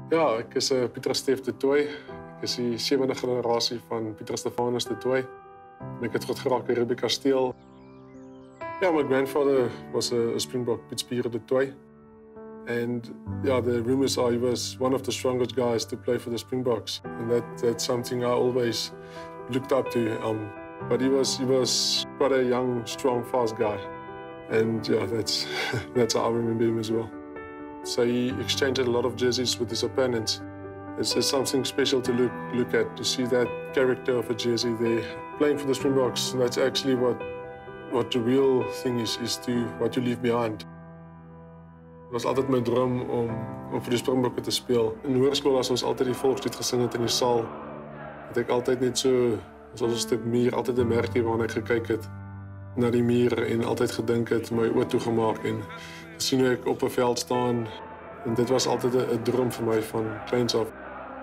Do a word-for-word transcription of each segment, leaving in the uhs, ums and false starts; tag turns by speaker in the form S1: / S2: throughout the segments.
S1: Ja, ek is uh, Pieter-Steph du Toit. Ek is die sewende generasie van Pieter-Steph du Toit. En ek het groot geraak by Rugby Kasteel. Yeah, my grandfather was a, a Springbok, Pieter-Steph du Toit. And yeah, the rumors are he was one of the strongest guys to play for the Springboks. And that, that's something I always looked up to. Um, but he was, he was quite a young, strong, fast guy. And yeah, that's, that's how I remember him as well. So he exchanged a lot of jerseys with his opponents. It's just something special to look, look at, to see that character of a jersey there. Playing for the Springboks, that's actually what, what the real thing is, is to what you leave behind. Het was altijd mijn droom om, om voor de Springbokke te spelen. In hoërskool was ons altijd die volkslied gesing het in die saal. Dat ik altijd niet zo, zoals een stuk meer, altijd een merkje waarna ik gekeken het. Naar die mier en altijd gedink het, my oor toegemaak en gesien hoe ek op 'n veld staan. En dit was altyd 'n droom vir my van kleins af.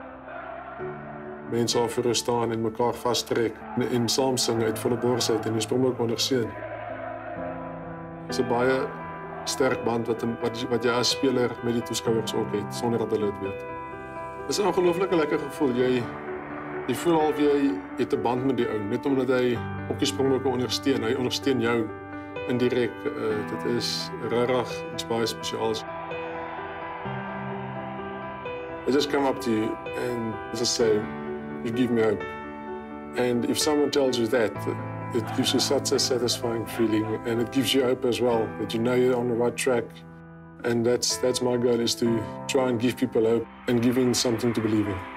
S1: Mense af voor staan en mekaar vastrek en, en saam sing uit volle bors uit en die Springbok ondersteun. Dit is 'n baie sterk band wat, wat, wat jy as speler met die toeskouers ook het, sonder dat hulle dit weet. Dit is 'n ongelooflike lekker gevoel. Jy Jy voel al jy het 'n band met die ou, net omdat hy ook die Springbokke ondersteun. Hy ondersteun jou indirek. Uh, dit is regtig iets baie spesiaals. I just come up to you and just say, you give me hope. And if someone tells you that, it gives you such a satisfying feeling, and it gives you hope as well, that you know you're on the right track. And that's, that's my goal, is to try and give people hope and giving something to believe in.